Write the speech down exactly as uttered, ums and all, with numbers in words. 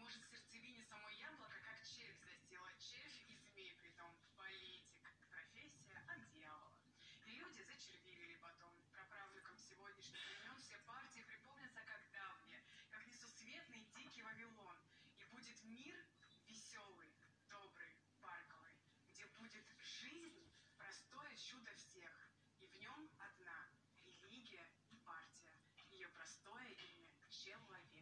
Может, в сердцевине само яблоко, как червь засела. Червь и змей, притом политик. Профессия от дьявола. И люди зачервивели потом. Праправнукам сегодняшних времен все партии припомнятся как давние, как несусветный дикий Вавилон. И будет мир веселый, добрый, парковый, где будет жизнь, простое чудо всех. И в нем одна религия и партия. Ее простое имя — человек.